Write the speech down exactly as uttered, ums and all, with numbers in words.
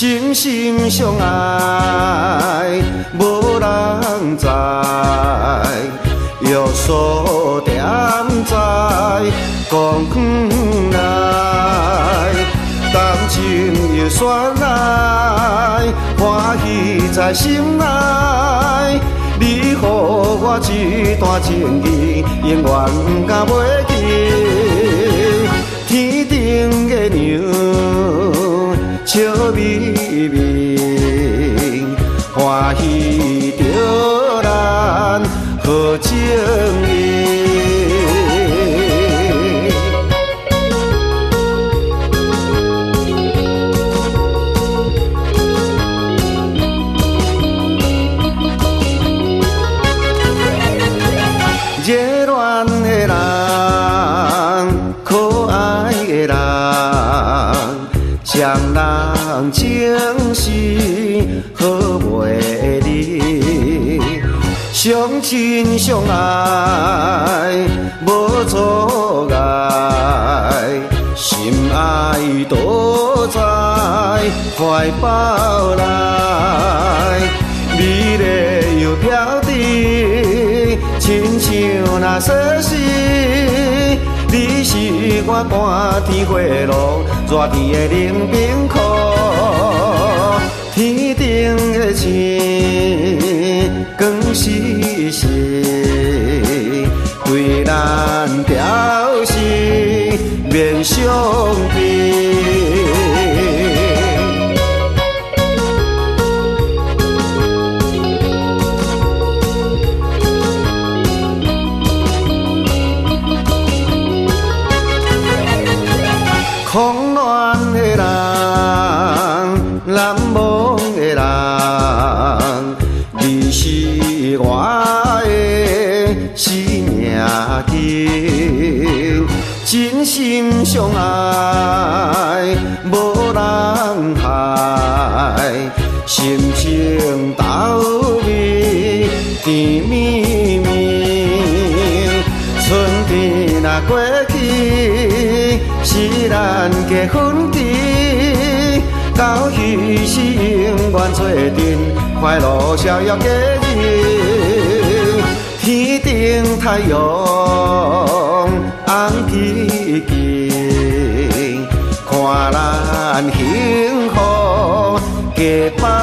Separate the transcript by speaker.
Speaker 1: 心心相爱，无人知，约束点在公园内，动情又绚来，欢喜在心内。你予我一段情意，永远不敢袂记。天顶的娘，笑眯眯，欢喜着咱好情意。热恋的人，可爱的人，双人情是好袂离，相亲相爱无阻碍，心爱都在怀抱内，美丽又飘滴。亲像那说是，你是我寒天花露，热天的冷冰裤，天顶的星，光时时，对咱表示免伤悲。狂乱的人，难忘的人，你是我的生命根，真心相爱，无人害，心情斗味甜蜜蜜，春天若过去。是咱结婚期，到彼时永远做阵快乐逍遥的日。天顶太阳红旗旗，看咱幸福加把